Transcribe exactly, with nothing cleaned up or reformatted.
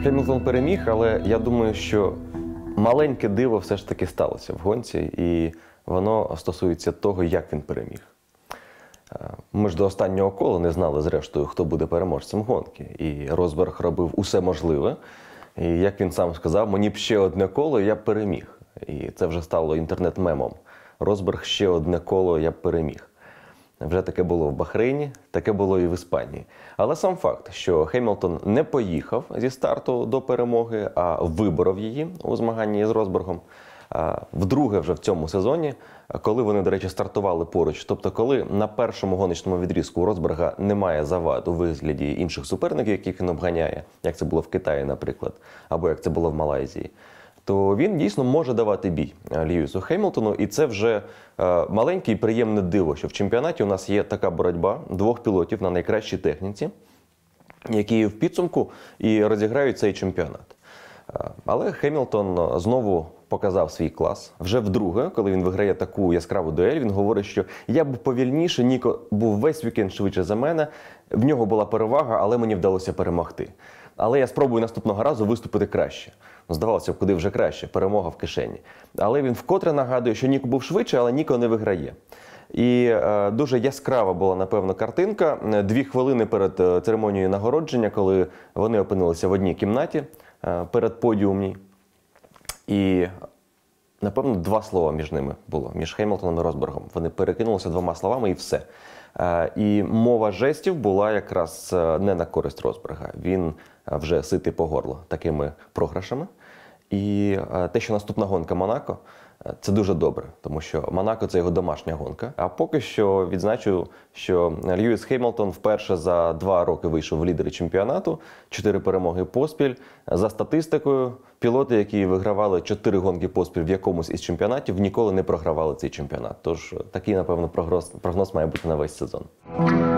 Хемілтон переміг, але я думаю, що маленьке диво все ж таки сталося в гонці, і воно стосується того, як він переміг. Ми ж до останнього кола не знали, зрештою, хто буде переможцем гонки. І Росберг робив усе можливе. І, як він сам сказав, мені б ще одне коло, і я б переміг. І це вже стало інтернет-мемом. Росберг ще одне коло, я б переміг. Вже таке було в Бахрейні, таке було і в Іспанії. Але сам факт, що Хемілтон не поїхав зі старту до перемоги, а виборов її у змаганні з Росбергом, вдруге вже в цьому сезоні, коли вони, до речі, стартували поруч. Тобто, коли на першому гоночному відрізку у Росберга немає завад у вигляді інших суперників, яких він обганяє, як це було в Китаї, наприклад, або як це було в Малайзії, то він дійсно може давати бій Льюісу Хемілтону. І це вже е, маленьке і приємне диво, що в чемпіонаті у нас є така боротьба двох пілотів на найкращій техніці, які в підсумку і розіграють цей чемпіонат. Е, але Хемілтон знову показав свій клас. Вже вдруге, коли він виграє таку яскраву дуель, він говорить, що я був повільніше, Ніко був весь вікенд швидше за мене, в нього була перевага, але мені вдалося перемогти. Але я спробую наступного разу виступити краще. Здавалося б, куди вже краще, перемога в кишені. Але він вкотре нагадує, що Ніко був швидше, але Ніко не виграє. І е, дуже яскрава була, напевно, картинка. Дві хвилини перед е, церемонією нагородження, коли вони опинилися в одній кімнаті е, перед подіумній. І, напевно, два слова між ними було, між Хемілтоном і Росбергом. Вони перекинулися двома словами і все. Е, і мова жестів була якраз не на користь Росберга. Він вже ситий по горло такими програшами. І те, що наступна гонка Монако, це дуже добре, тому що Монако – це його домашня гонка. А поки що відзначу, що Льюіс Хемілтон вперше за два роки вийшов в лідери чемпіонату, чотири перемоги поспіль. За статистикою, пілоти, які вигравали чотири гонки поспіль в якомусь із чемпіонатів, ніколи не програвали цей чемпіонат. Тож такий, напевно, прогноз, прогноз має бути на весь сезон.